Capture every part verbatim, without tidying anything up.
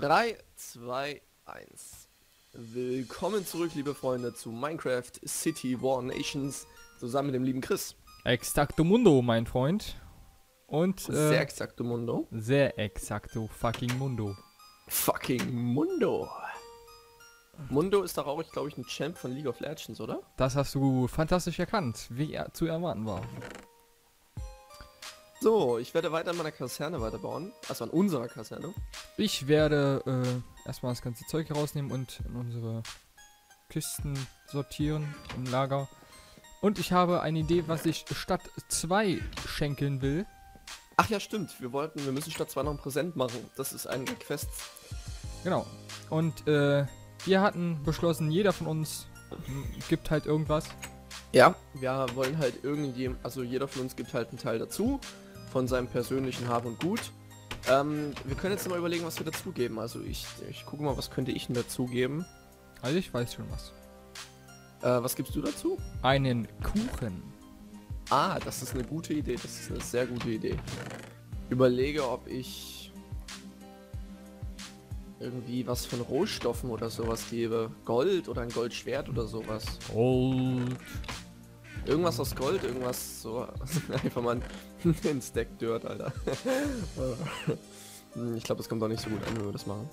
drei, zwei, eins. Willkommen zurück, liebe Freunde, zu Minecraft City War Nations, zusammen mit dem lieben Chris. Exacto Mundo, mein Freund. Und, äh, Sehr exacto Mundo. Sehr exacto fucking Mundo. Fucking Mundo. Mundo ist doch auch, glaube ich, ein Champ von League of Legends, oder? Das hast du fantastisch erkannt, wie er zu erwarten war. So, ich werde weiter an meiner Kaserne weiterbauen, also an unserer Kaserne. Ich werde äh, erstmal das ganze Zeug rausnehmen und in unsere Kisten sortieren im Lager. Und ich habe eine Idee, was ich statt zwei schenkeln will. Ach ja, stimmt, wir wollten, wir müssen statt zwei noch ein Präsent machen. Das ist ein Quest. Genau. Und äh, wir hatten beschlossen, jeder von uns gibt halt irgendwas. Ja, wir wollen halt irgendjemand, also jeder von uns gibt halt einen Teil dazu, von seinem persönlichen Hab und Gut. Ähm, wir können jetzt mal überlegen, was wir dazugeben. Also ich, ich gucke mal, was könnte ich denn dazugeben? Also ich weiß schon was. Äh, was gibst du dazu? Einen Kuchen. Ah, das ist eine gute Idee, das ist eine sehr gute Idee. Überlege, ob ich irgendwie was von Rohstoffen oder sowas gebe. Gold oder ein Goldschwert oder sowas. Gold. Irgendwas aus Gold, irgendwas so. Einfach mal ein Stack Dirt, Alter. Ich glaube, das kommt auch nicht so gut an, wenn wir das machen.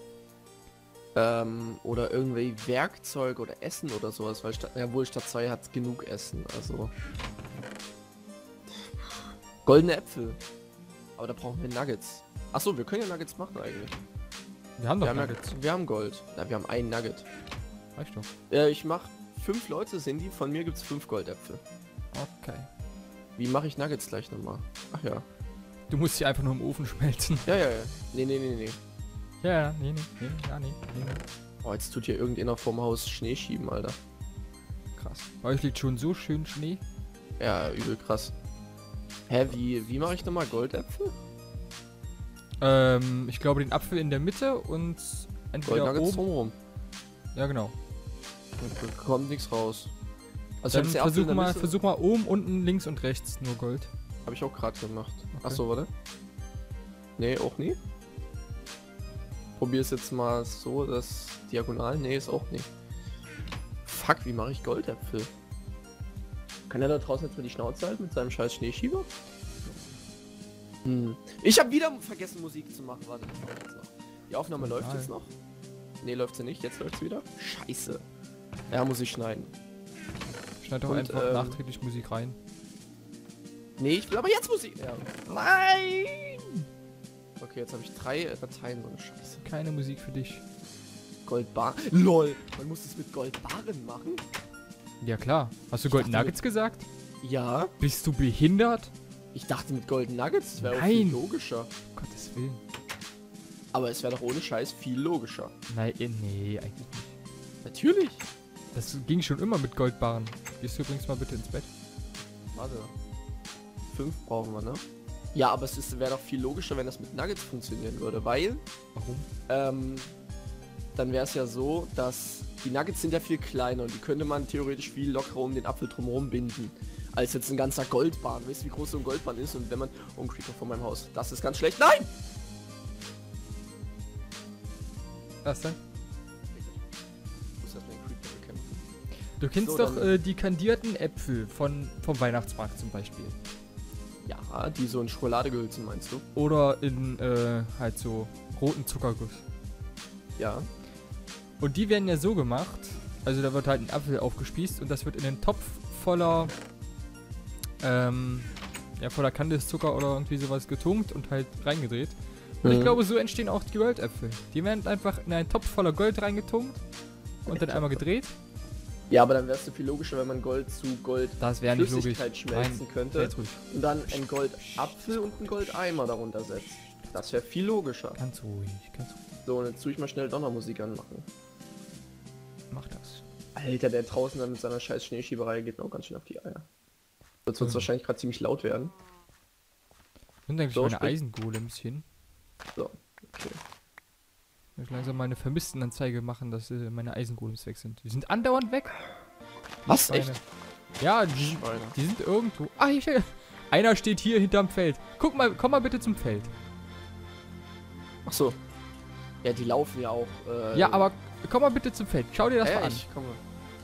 Ähm, oder irgendwie Werkzeug oder Essen oder sowas, weil statt, ja wohl Stadt zwei hat genug Essen, also. Goldene Äpfel. Aber da brauchen wir Nuggets. Achso, wir können ja Nuggets machen eigentlich. Wir haben doch wir haben Nuggets. Ja, wir haben Gold. Ja, wir haben ein Nugget. Reicht doch. Äh, ich mach fünf Leute sind die, von mir gibt's fünf Goldäpfel. Okay. Wie mache ich Nuggets gleich nochmal? Ach ja. Du musst sie einfach nur im Ofen schmelzen. Ja, ja, ja. Nee, nee, nee, nee. Ja, ja, nee, nee, nee, ja, nee, nee, nee. Oh, jetzt tut hier irgendjemand vorm Haus Schnee schieben, Alter. Krass. Bei euch liegt schon so schön Schnee. Ja, übel krass. Hä, wie, wie mache ich nochmal Goldäpfel? Ähm, ich glaube den Apfel in der Mitte und entweder Goldnuggets oben. drumherum. Ja, genau. Da kommt nichts raus. Also Dann versuch mal, versuch mal oben, unten, links und rechts nur Gold. Habe ich auch gerade gemacht. Okay. Achso, warte. Nee, auch nie. Probier es jetzt mal so, das diagonal. Nee, ist auch nicht. Fuck, wie mache ich Goldäpfel? Kann er da draußen jetzt mal die Schnauze halten mit seinem scheiß Schneeschieber? Hm. Ich habe wieder vergessen Musik zu machen. Warte, das läuft jetzt noch. Die Aufnahme läuft Nein. jetzt noch. Nee, läuft sie nicht. Jetzt läuft sie wieder. Scheiße. Ja, muss ich schneiden. Schneid doch Und, einfach ähm, nachträglich Musik rein. Nee, ich will aber jetzt Musik. Ja. Nein! Okay, jetzt habe ich drei Dateien, so eine Scheiße. Keine Musik für dich. Goldbar. LOL! Man muss es mit Goldbarren machen? Ja klar. Hast du Ich Gold dachte, Nuggets gesagt? Ja. Bist du behindert? Ich dachte mit Golden Nuggets, das wäre auch Nein. viel logischer. Um Gottes Willen. Aber es wäre doch ohne Scheiß viel logischer. Nein, eh, nee, eigentlich nicht. Natürlich. Das ging schon immer mit Goldbarren. Gehst du übrigens mal bitte ins Bett? Warte. Fünf brauchen wir, ne? Ja, aber es wäre doch viel logischer, wenn das mit Nuggets funktionieren würde, weil Warum? ähm, dann wäre es ja so, dass die Nuggets sind ja viel kleiner und die könnte man theoretisch viel lockerer um den Apfel drumherum binden, als jetzt ein ganzer Goldbarren. Weißt du, wie groß so ein Goldbarren ist? Und wenn man... Oh, ein Creeper vor meinem Haus. Das ist ganz schlecht. Nein! Was denn? Ich muss erstmal den Creeper bekämpfen. Du kennst So, doch dann- äh, die kandierten Äpfel von, vom Weihnachtsmarkt zum Beispiel. Ja, die so in Schokolade gehüllt sind, meinst du? Oder in äh, halt so roten Zuckerguss. Ja. Und die werden ja so gemacht, also da wird halt ein Apfel aufgespießt und das wird in einen Topf voller, ähm, ja, voller Kandiszucker oder irgendwie sowas getunkt und halt reingedreht. Und ich Mhm. glaube, so entstehen auch die Goldäpfel. Die werden einfach in einen Topf voller Gold reingetunkt und dann einmal gedreht. Ja, aber dann wäre es so viel logischer, wenn man Gold zu Gold Das wäre nicht logisch. Flüssigkeit schmelzen Nein, könnte jetzt ruhig. und dann einen Goldapfel und einen Goldeimer darunter setzt. Das wäre viel logischer. Ganz ruhig, ganz ruhig. So, und jetzt tue ich mal schnell Donnermusik anmachen. Mach das. Alter, der draußen dann mit seiner scheiß Schneeschieberei geht mir auch ganz schön auf die Eier. Jetzt wird es Mhm. wahrscheinlich gerade ziemlich laut werden. Sind eigentlich So, meine sprich- Eisengolems hin? So, okay. Ich muss langsam meine Vermisstenanzeige machen, dass äh, meine Eisengolems weg sind. Die sind andauernd weg. Die Was? Schweine. Echt? Ja, die, Schweine. die sind irgendwo. Ah, hier steht. Einer steht hier hinterm Feld. Guck mal, komm mal bitte zum Feld. Ach so. Ja, die laufen ja auch. Äh, Ja, aber komm mal bitte zum Feld. Schau dir das ja, mal an. ich komme.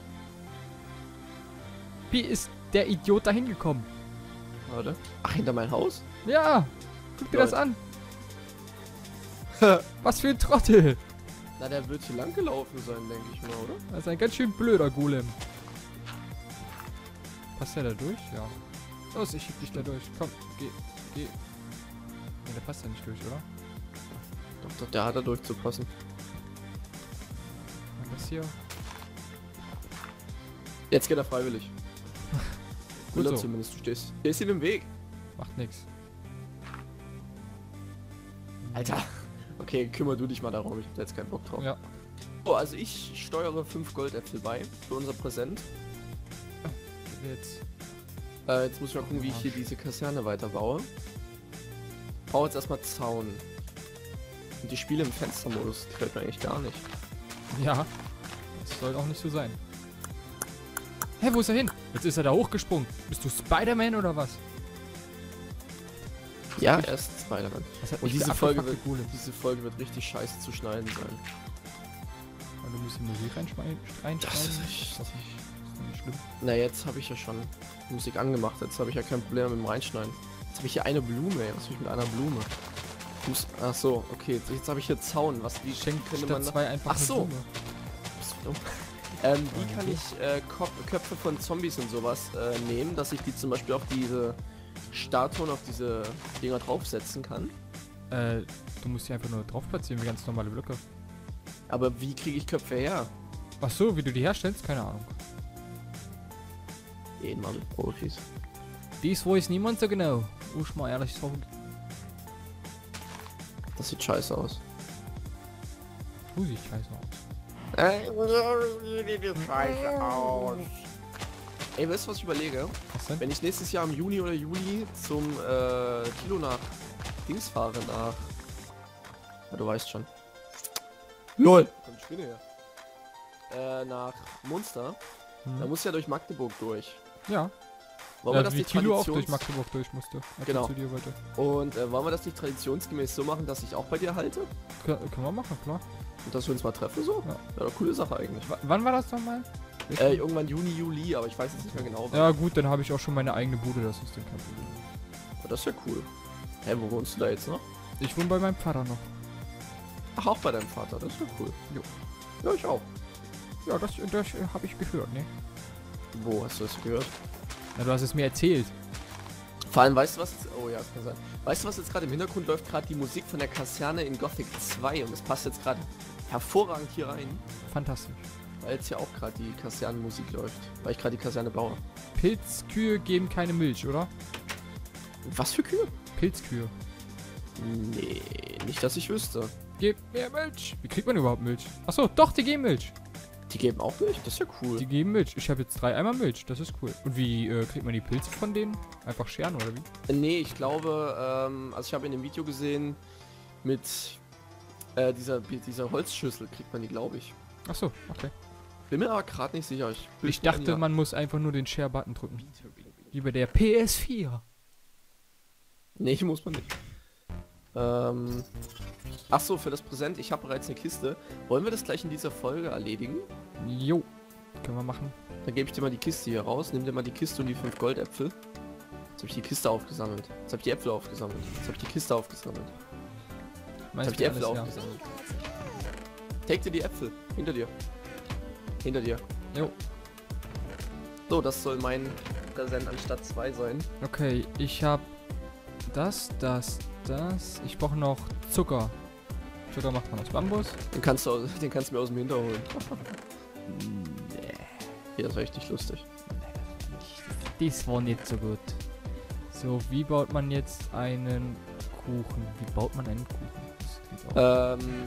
Wie ist der Idiot da hingekommen? Warte. Ach, hinter mein Haus? Ja, guck dir Lol. das an. Was für ein Trottel. Na, der wird hier lang gelaufen sein, denke ich mal, oder? Das ist ein ganz schön blöder Golem. Passt der da durch? Ja. Los, ich schieb dich da durch. Komm, geh, geh. Nee, der passt ja nicht durch, oder? Doch, doch, der hat da durchzupassen. Und das hier? Jetzt geht er freiwillig. Gut Oder so. zumindest, du stehst. Der ist ihm im Weg. Macht nix. Alter. Okay, kümmer du dich mal darum, ich hab da jetzt keinen Bock drauf. Ja. So, also ich steuere fünf Goldäpfel bei für unser Präsent. Jetzt. Äh, jetzt muss ich mal gucken, wie ich hier diese Kaserne weiterbaue. Baue jetzt erstmal Zaun. Und die Spiele im Fenstermodus gefällt mir eigentlich gar nicht. Ja. Das soll auch nicht so sein. Hä, wo ist er hin? Jetzt ist er da hochgesprungen. Bist du Spider-Man oder was? Ja, er ist Spider-Man. Das hat Und mich diese der Folge, abgefuckte wird, Golem. diese Folge wird richtig scheiße zu schneiden sein. Und du musst die Musik reinschneiden. Das ist reinschneiden. echt- Das ist nicht, das ist nicht schlimm. Na, jetzt habe ich ja schon Musik angemacht. Jetzt habe ich ja kein Problem mit dem Reinschneiden. Jetzt habe ich hier eine Blume, ey. Was will ich mit einer Blume? Ich muss, ach so, okay. Jetzt, jetzt habe ich hier Zaun. Was, wie Schenk könnte statt man da- zwei einfach Ach eine so. Blume. Bist du dumm? Ähm, wie kann ich äh, Kop Köpfe von Zombies und sowas äh, nehmen, dass ich die zum Beispiel auf diese Statuen, auf diese Dinger draufsetzen kann? Äh, du musst die einfach nur drauf platzieren, wie ganz normale Blöcke. Aber wie kriege ich Köpfe her? Ach so, wie du die herstellst? Keine Ahnung. Jeden Mal mit Profis. Dies weiß niemand so genau. Muss ich mal ehrlich sagen. Das sieht scheiße aus. Du siehst scheiße aus. Scheiße aus. Ey, weißt du, was ich überlege? Was denn? Wenn ich nächstes Jahr im Juni oder Juli zum äh, Kilo nach Dings fahre, nach... Ja, du weißt schon. LOL! Kommt die Spinne her. Äh, nach Munster. Da Hm. muss ja durch Magdeburg durch. Ja. Wollen ja wir das wie nicht Tilo auch Traditions- durch Magdeburg durch musste. als er Genau. Zu dir wollte. Und äh, wollen wir das nicht traditionsgemäß so machen, dass ich auch bei dir halte? Kön können wir machen, klar. Und dass wir uns mal treffen so? Ja. Ja, eine coole Sache eigentlich. W wann war das nochmal? Äh, irgendwann Juni, Juli, aber ich weiß jetzt nicht mehr genau. wann. Ja gut, dann habe ich auch schon meine eigene Bude, das ist dann kein Problem. Aber das ist ja cool. Hä, wo wohnst du da jetzt noch? Ich wohne bei meinem Vater noch. Ach, auch bei deinem Vater, das ist ja cool. Jo. Ja, ich auch. Ja, das, das habe ich gehört, ne? Wo hast du das gehört? Ja, du hast es mir erzählt. Vor allem, weißt du was? Oh ja, das kann sein. Weißt du, was jetzt gerade im Hintergrund läuft? Gerade die Musik von der Kaserne in Gothic zwei und es passt jetzt gerade hervorragend hier rein, Fantastisch. weil jetzt hier auch gerade die Kasernenmusik läuft, weil ich gerade die Kaserne baue. Pilzkühe geben keine Milch, oder? Was für Kühe? Pilzkühe. Nee, nicht, dass ich wüsste. Gib mir Milch. Wie kriegt man überhaupt Milch? Achso, doch, die geben Milch. Die geben auch Milch? Das ist ja cool. Die geben Milch. Ich habe jetzt drei Eimer Milch. Das ist cool. Und wie äh, kriegt man die Pilze von denen? Einfach scheren oder wie? Nee, ich glaube, ähm, also ich habe in dem Video gesehen, mit äh, dieser, dieser Holzschüssel kriegt man die, glaube ich. Achso, okay. Bin mir aber gerade nicht sicher. Ich, Ich dachte, man muss einfach nur den Share-Button drücken. Wie bei der P S vier. Nee, muss man nicht. Ähm, ach so, für das Präsent, ich habe bereits eine Kiste. Wollen wir das gleich in dieser Folge erledigen? Jo. Können wir machen. Dann gebe ich dir mal die Kiste hier raus. Nimm dir mal die Kiste und die fünf Goldäpfel. Jetzt habe ich die Kiste aufgesammelt. Jetzt habe ich die Äpfel aufgesammelt. Jetzt habe ich die Kiste aufgesammelt. Jetzt habe ich die Äpfel aufgesammelt. Take dir die Äpfel. Hinter dir. Hinter dir. Jo. So, das soll mein Präsent anstatt zwei sein. Okay, ich habe das, das, das. Ich brauche noch Zucker. Zucker macht man aus Bambus. Den kannst du, aus- den kannst du mir aus dem Hinter holen. Nee. Hier ist richtig lustig. Das war nicht so gut. So, wie baut man jetzt einen Kuchen? Wie baut man einen Kuchen? Das klingt auch- Ähm.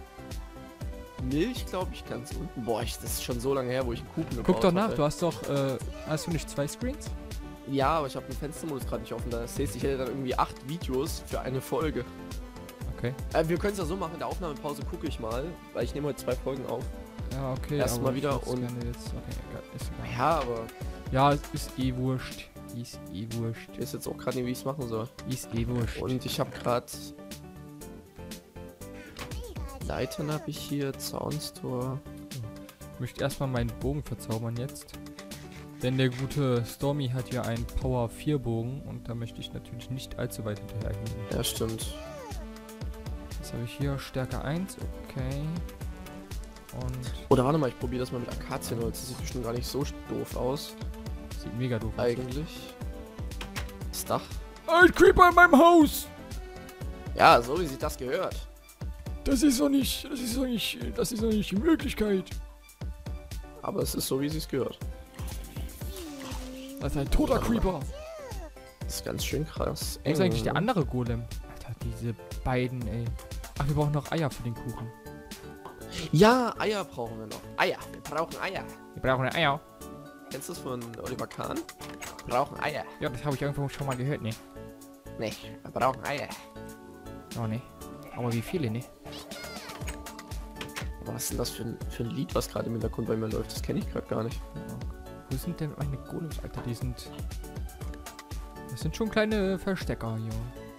Milch, glaube ich, ganz unten. Boah, ich, das ist schon so lange her, wo ich einen Kuchen gebaut Guck doch nach, hatte. du hast doch, äh, hast du nicht zwei Screens? Ja, aber ich habe den Fenstermodus gerade nicht offen. Da heißt, ich hätte dann irgendwie acht Videos für eine Folge. Okay. Äh, wir können es ja so machen, in der Aufnahmepause gucke ich mal, weil ich nehme heute zwei Folgen auf. Ja, okay. Erst aber mal ich wieder würd's und- gerne Jetzt, okay, egal, ist egal. Ja, aber Ja, es ist eh wurscht. Ist eh wurscht. ich weiß jetzt auch gerade nicht, wie ich es machen soll. Ist eh wurscht. Und ich habe gerade... Leitern habe ich hier, Zaunstor. Ich möchte erstmal meinen Bogen verzaubern jetzt. Denn der gute Stormy hat ja einen Power vier Bogen und da möchte ich natürlich nicht allzu weit hinterhergehen. Ja, stimmt. Jetzt habe ich hier Stärke eins, okay. Und Oder warte mal, ich probiere das mal mit Akazienholz. Das sieht bestimmt gar nicht so doof aus. sieht mega doof aus. Eigentlich. Das Dach. Ein Creeper in meinem Haus! Ja, so wie sich das gehört. Das ist doch nicht, das ist doch nicht, das ist doch nicht die Möglichkeit. Aber es ist so, wie es gehört. Das ist ein toter Creeper. Das ist ganz schön krass. Wo ist eigentlich der andere Golem? Alter, diese beiden, ey. Ach, wir brauchen noch Eier für den Kuchen. Ja, Eier brauchen wir noch. Eier, wir brauchen Eier. Wir brauchen Eier. Kennst du das von Oliver Kahn? Wir brauchen Eier. Ja, das habe ich irgendwo schon mal gehört, ne? Nee, wir brauchen Eier. Oh, ne. Aber wie viele, ne? Was ist denn das für ein, für ein Lied, was gerade im Hintergrund bei mir läuft? Das kenne ich gerade gar nicht. Wo sind denn meine Golems, Alter? Die sind... Das sind schon kleine Verstecker hier.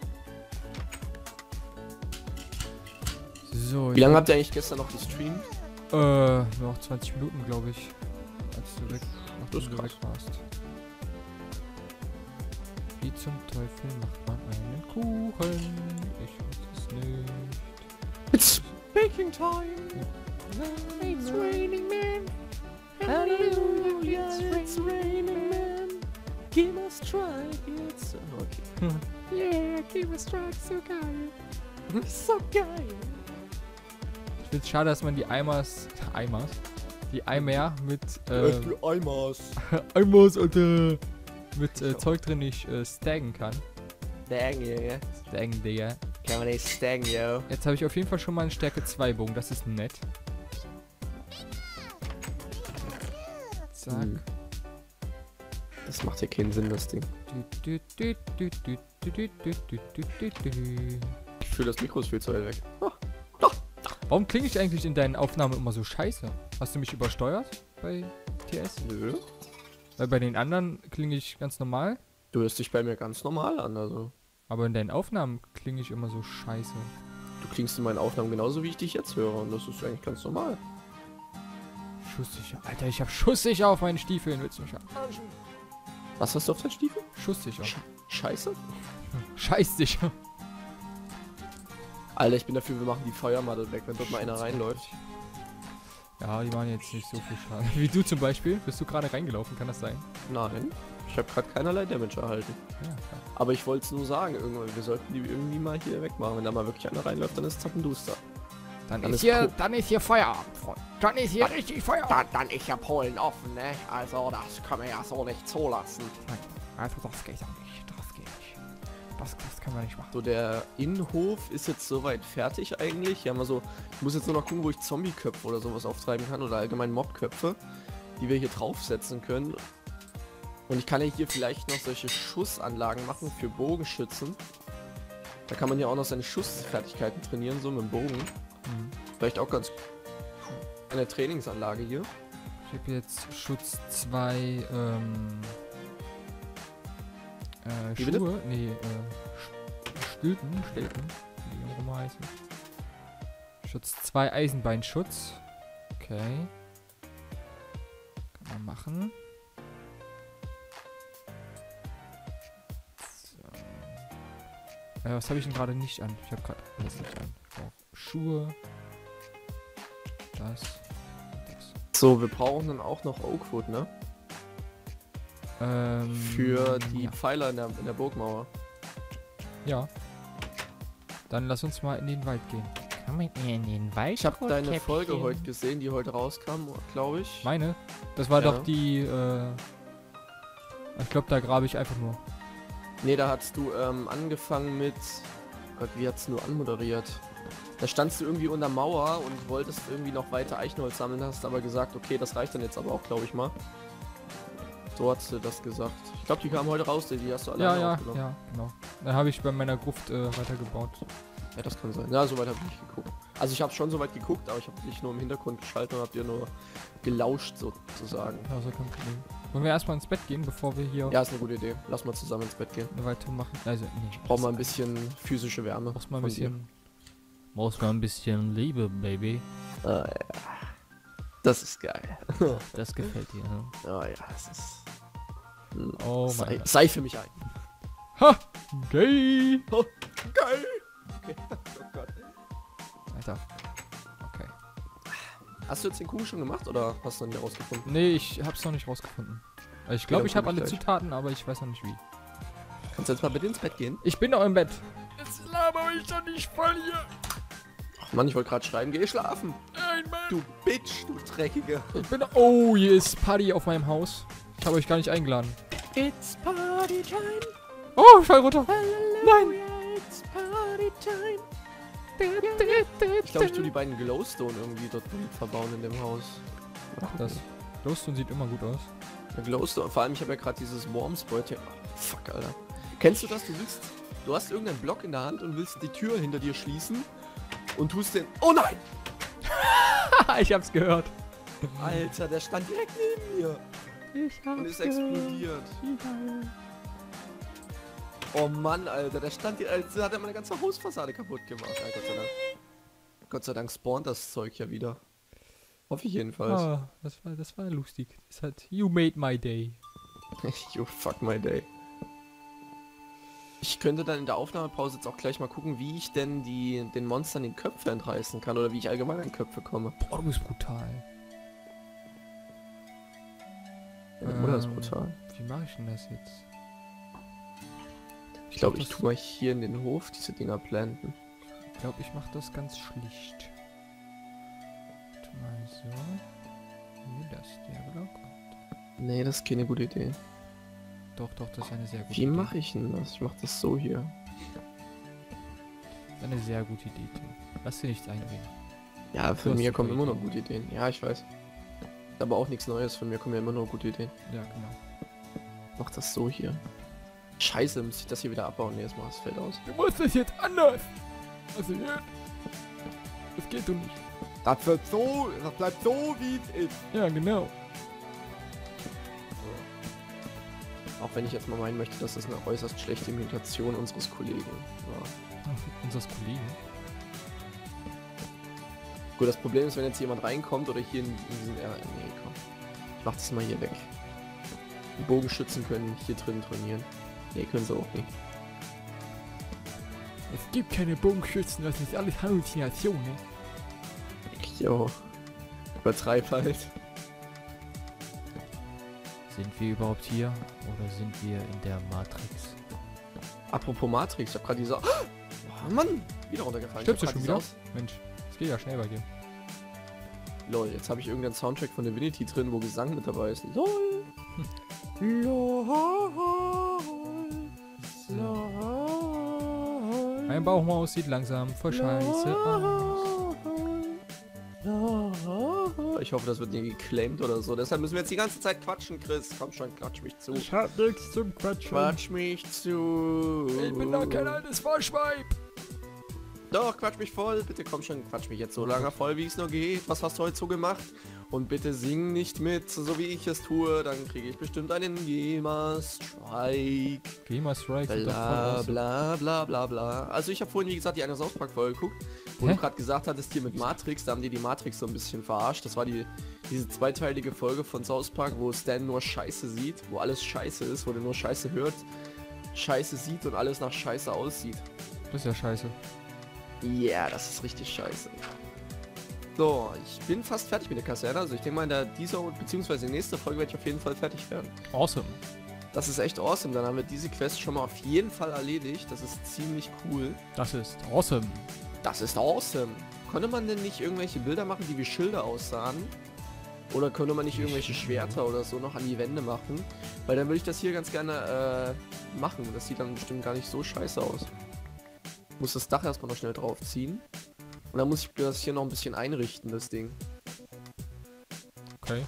So, Wie lange habt ihr eigentlich gestern noch gestreamt? Äh, noch zwanzig Minuten, glaube ich. Als du weg, Das ist nachdem du krass. weg warst. Wie zum Teufel macht man einen Kuchen? Ich weiß es nicht. It's baking time! It's raining man. Hallelujah, it's raining man. Give us strike, it's... Okay. Yeah, give a strike, so geil. So geil! Ich find's schade, dass man die Eimers, Eimers, die Eimer mit, ähm, Eimers. Eimers, Alter, mit äh, Zeug drin nicht äh, staggen kann. Dang, yeah. Staggen, Digga. Kann man nicht staggen, yo. Jetzt habe ich auf jeden Fall schon mal einen Stärke zwei Bogen, das ist nett. Zack. Hm. Das macht ja keinen Sinn, das Ding. Du, du, du, du, du, du, du, du, du, du, du. Ich fühle das Mikro ist viel zu weit weg. Warum klinge ich eigentlich in deinen Aufnahmen immer so scheiße? Hast du mich übersteuert bei T S? Nö. Weil bei den anderen klinge ich ganz normal, Du hörst dich bei mir ganz normal an, also. aber in deinen Aufnahmen klinge ich immer so scheiße. Du klingst in meinen Aufnahmen genauso, wie ich dich jetzt höre. Und das ist eigentlich ganz normal. Schusssicher. Alter, ich hab schusssicher auf meinen Stiefeln. Willst du mich verarschen? Was hast du auf deinen Stiefel? Schusssicher. Sch Scheiße? Scheißsicher. Alter, ich bin dafür, wir machen die Feuermadel weg, wenn dort mal einer reinläuft. Ja, die machen jetzt nicht so viel Schaden. Wie du zum Beispiel. Bist du gerade reingelaufen, kann das sein? Nein, ich habe gerade keinerlei Damage erhalten. Ja, klar. Aber ich wollte es nur sagen, irgendwann, wir sollten die irgendwie mal hier wegmachen. Wenn da mal wirklich einer reinläuft, dann ist zappenduster. Dann, Dann ist ist hier, Pro- dann ist hier Feierabend, Freund. Dann ist hier richtig Feierabend. Dann, dann ist ja Polen offen, ne? Also, das können wir ja so nicht zulassen. Also das geht ja nicht. Das geht nicht. Das, das können wir nicht machen. So, der Innenhof ist jetzt soweit fertig eigentlich. Hier haben wir so, ich muss jetzt nur noch gucken, wo ich Zombie-Köpfe oder sowas auftreiben kann oder allgemein Mob-Köpfe, die wir hier draufsetzen können. Und ich kann ja hier vielleicht noch solche Schussanlagen machen für Bogenschützen. Da kann man ja auch noch seine Schussfertigkeiten trainieren, so mit dem Bogen. Mhm. Vielleicht auch ganz eine Trainingsanlage hier. Ich habe jetzt Schutz zwei, ähm... Äh, Wie bitte? Schuhe? Nee, äh... Stülpen, Stelpen, wie die auch immer heißen. Schutz zwei Eisenbeinschutz. Okay. Kann man machen. So. Äh, was habe ich denn gerade nicht an? Ich habe gerade alles nicht an. Ich brauche Schuhe. Das. Das. So, wir brauchen dann auch noch Oakwood, ne? Ähm, Für die ja. Pfeiler in der, in der Burgmauer. Ja. Dann lass uns mal in den Wald gehen. Kann man in den Wald? Ich habe deine Folge heute gesehen, die heute rauskam, glaube ich. Meine? Das war Ja. doch die, äh... Ich glaube, da grabe ich einfach nur. Ne, da hast du ähm, angefangen mit... Gott, wie hat's nur anmoderiert? Da standst du irgendwie unter Mauer und wolltest irgendwie noch weiter Eichenholz sammeln, hast aber gesagt, okay, das reicht dann jetzt aber auch, glaube ich mal. So hast du das gesagt. Ich glaube, die kamen heute raus, die hast du alle Ja, ja, aufgenommen. ja, genau. Da habe ich bei meiner Gruft äh, weitergebaut. Ja, das kann sein. Ja, soweit habe ich nicht geguckt. Also ich habe schon soweit geguckt, aber ich habe dich nur im Hintergrund geschaltet und hab dir nur gelauscht sozusagen. Ja, so kein Problem. Wollen wir erstmal ins Bett gehen, bevor wir hier Ja, ist eine gute Idee. Lass mal zusammen ins Bett gehen. eine weitere machen? Also, nee. Brauchen wir ein bisschen physische Wärme. Brauchst mal ein von dir. bisschen Brauchst mal ein bisschen Liebe, Baby. Ah, ja. Das ist geil. Das gefällt dir, ne? Oh ja, das ist... Oh sei, mein Gott. sei für mich ein. Ha! Gay! Oh, geil! Okay. Oh Gott. Alter. Okay. Hast du jetzt den Kuchen schon gemacht oder hast du noch nie rausgefunden? Nee, ich hab's noch nicht rausgefunden. Also ich glaube, dann ich habe guck ich alle gleich. Zutaten, aber ich weiß noch nicht wie. Kannst du jetzt mal bitte ins Bett gehen? Ich bin noch im Bett. Jetzt laber ich doch nicht voll hier. Ach Mann, ich wollte gerade schreiben, geh schlafen. Nein, Mann. Du Bitch, du Dreckige. Ich bin... Oh, hier ist Party auf meinem Haus. Ich habe euch gar nicht eingeladen. It's party time. Oh, ich fall runter. Nein. It's party time. Ich glaube, ich tue die beiden Glowstone irgendwie dort verbauen in dem Haus. Mach das. Glowstone sieht immer gut aus. Der Glowstone, vor allem ich habe ja gerade dieses Wormspoit hier. Oh, fuck, Alter. Kennst du das? Du willst, du hast irgendeinen Block in der Hand und willst die Tür hinter dir schließen und tust den... Oh nein! Ich hab's gehört. Alter, der stand direkt neben mir Ich hab's und ist explodiert. Oh Mann, Alter, der stand hier, Alter, hat er meine ganze Hausfassade kaputt gemacht. Ja, Gott sei Dank. Gott sei Dank spawnt das Zeug ja wieder. Hoffe ich jedenfalls. Ah, das war, das war lustig. Das hat... You made my day. You fuck my day. Ich könnte dann in der Aufnahmepause jetzt auch gleich mal gucken, wie ich denn die, den Monstern den Köpfe entreißen kann oder wie ich allgemein an Köpfe komme. Boah, du bist brutal. Meine Mutter ist Ähm, brutal. Wie mache ich denn das jetzt? Ich glaube, das- ich tue mal hier in den Hof diese Dinger planten. Ich glaube, ich mache das ganz schlicht. Warte mal so. Hier, das ist der Block. Und Nee, das ist keine gute Idee. doch, doch, das ist eine sehr gute Wie Idee. mache ich denn das? Ich mache das so hier. Das ist eine sehr gute Idee, Tim. Lass dir nichts eingehen. Ja, von hast mir super kommen immer noch Ideen. gute Ideen. Ja, ich weiß. Aber auch nichts Neues. Von mir kommen ja immer nur gute Ideen. Ja, genau. Mach das so hier. Scheiße, muss ich das hier wieder abbauen? Nee, jetzt mal das Feld aus. Du musst das jetzt anders. Also jetzt. Das geht doch nicht. Das wird so, das bleibt so, wie es ist. Ja, genau. Auch wenn ich jetzt mal meinen möchte, dass das eine äußerst schlechte Imitation unseres Kollegen war. Unseres Kollegen. Gut, das Problem ist, wenn jetzt jemand reinkommt oder hier in, in diesen... Ja, nee, komm. Ich mach das mal hier weg. Die Bogenschützen können hier drin trainieren. Nee, können sie auch nicht. Es gibt keine Bogenschützen, das ist alles Halluzination, ne? Jo. Übertreib halt. Sind wir überhaupt hier oder sind wir in der Matrix? Apropos Matrix, ich hab gerade diese... Oh Mann! Wieder runtergefallen. Stirbst du Ich hab schon grad wieder? diese Mensch, es geht ja schnell bei dir. Aus- Lol, jetzt habe ich irgendeinen Soundtrack von Divinity drin, wo Gesang mit dabei ist. Lol. Lol. Lol. Mein Bauchmaus sieht langsam voll scheiße aus. Ich hoffe, das wird nie geclaimed oder so. Deshalb müssen wir jetzt die ganze Zeit quatschen, Chris. Komm schon, quatsch mich zu. Ich hab nichts zum Quatschen. Quatsch mich zu. Ich bin doch kein altes Vorschweib. Doch, quatsch mich voll. Bitte komm schon, quatsch mich jetzt so lange voll, wie es nur geht. Was hast du heute so gemacht? Und bitte sing nicht mit, so wie ich es tue. Dann kriege ich bestimmt einen GEMA-Strike. GEMA Strike sind doch voll Bla awesome. bla bla bla bla. Also ich habe vorhin, wie gesagt, die eine South Park Folge geguckt, wo Hä? du gerade gesagt hattest, hier mit Matrix, da haben die die Matrix so ein bisschen verarscht. Das war die diese zweiteilige Folge von South Park, wo Stan nur Scheiße sieht, wo alles Scheiße ist, wo der nur Scheiße hört, Scheiße sieht und alles nach Scheiße aussieht. Das ist ja scheiße. Ja, yeah, das ist richtig scheiße. So, ich bin fast fertig mit der Kaserne, also ich denke mal in der dieser beziehungsweise nächste Folge werde ich auf jeden Fall fertig werden. Awesome. Das ist echt awesome, dann haben wir diese Quest schon mal auf jeden Fall erledigt, das ist ziemlich cool. Das ist awesome. Das ist awesome. Konnte man denn nicht irgendwelche Bilder machen, die wie Schilder aussahen? Oder könnte man nicht irgendwelche Schwerter oder so noch an die Wände machen? Weil dann würde ich das hier ganz gerne äh, machen. Das sieht dann bestimmt gar nicht so scheiße aus. Ich muss das Dach erstmal noch schnell drauf ziehen. Und dann muss ich das hier noch ein bisschen einrichten, das Ding. Okay.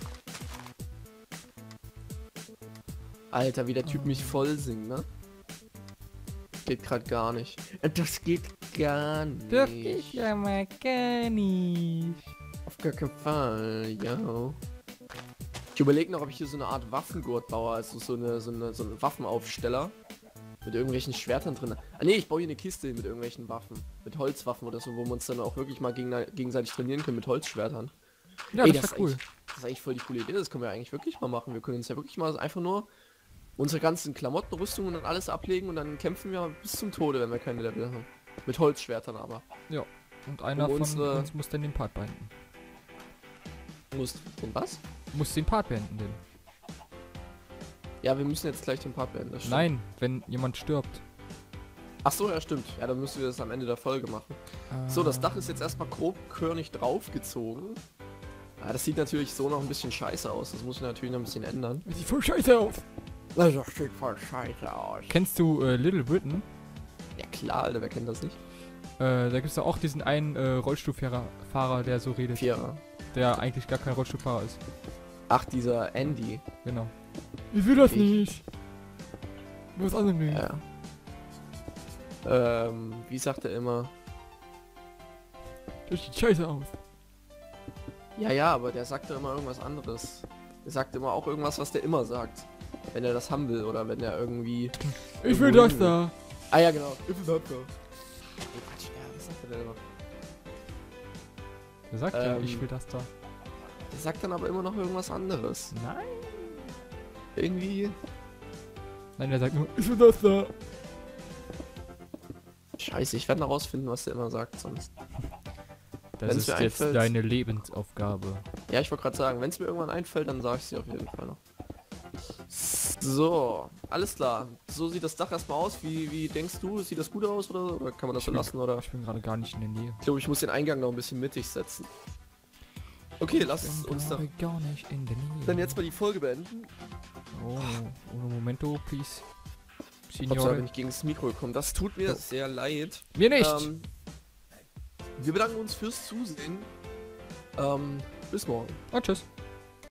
Alter, wie der Typ mich voll singt, ne? Geht gerade gar nicht. Das geht gar nicht. Das geht ja mal gar nicht. Auf gar keinen Fall, ja. Ich überlege noch, ob ich hier so eine Art Waffengurt baue, also so eine, so eine, so eine Waffenaufsteller mit irgendwelchen Schwertern drin. Ah nee, ich baue hier eine Kiste mit irgendwelchen Waffen. Mit Holzwaffen oder so, wo wir uns dann auch wirklich mal gegen, gegenseitig trainieren können mit Holzschwertern. Ja, Ey, das das wäre cool. ist Das ist eigentlich voll die coole Idee, das können wir eigentlich wirklich mal machen. Wir können uns ja wirklich mal einfach nur unsere ganzen Klamotten, Rüstungen und alles ablegen und dann kämpfen wir bis zum Tode, wenn wir keine Level haben. Mit Holzschwertern aber. Ja. Und einer Um von unsere- uns muss dann den Part beenden. Du musst den was? Muss den Part beenden, denn. Ja, wir müssen jetzt gleich den Part beenden. Das stimmt. Nein, wenn jemand stirbt. Ach so, ja stimmt. Ja, dann müssen wir das am Ende der Folge machen. So, das Dach ist jetzt erstmal grobkörnig draufgezogen. Ja, das sieht natürlich so noch ein bisschen scheiße aus. Das muss ich natürlich noch ein bisschen ändern. Das sieht voll scheiße aus. Das sieht voll scheiße aus. Kennst du äh, Little Britain? Ja klar, Alter, wer kennt das nicht? Äh, da gibt es auch diesen einen äh, Rollstuhlfahrer, Fahrer, der so redet. Vierer. Der eigentlich gar kein Rollstuhlfahrer ist. Ach, dieser Andy. Genau. Ich will das Ich- nicht. Was anderes nicht. Ja. Ähm, wie sagt er immer? Das sieht scheiße aus. Ja, ja, aber der sagt doch immer irgendwas anderes. Der sagt immer auch irgendwas, was der immer sagt. Wenn er das haben will oder wenn er irgendwie... Ich will Irgendwo das hin da. Ah ja, genau. Ich will das da. Oh, Quatsch, ja, was sagt er denn immer? Der sagt ja, Ähm. ich will das da. Der sagt dann aber immer noch irgendwas anderes. Nein. Irgendwie... Nein, der sagt nur, ich will das da. Scheiße, ich werde noch rausfinden, was der immer sagt, sonst... Das Wenn's ist mir jetzt einfällt- deine Lebensaufgabe. Ja, ich wollte gerade sagen, wenn es mir irgendwann einfällt, dann sage ich sie auf jeden Fall noch. So, alles klar. So sieht das Dach erstmal aus. Wie, wie denkst du? Sieht das gut aus oder, oder kann man das so bin- lassen? Oder? Ich bin gerade gar nicht in der Nähe. Ich glaube, ich muss den Eingang noch ein bisschen mittig setzen. Okay, lass Ich bin uns doch gerade gar nicht in der Nähe. dann jetzt mal die Folge beenden. Oh, uno momento, please. Hoppsa, bin Signore. ich gegen das Mikro gekommen. Das tut mir Oh. sehr leid. Mir nicht. Ähm, wir bedanken uns fürs Zusehen. Ähm, bis morgen. Und tschüss.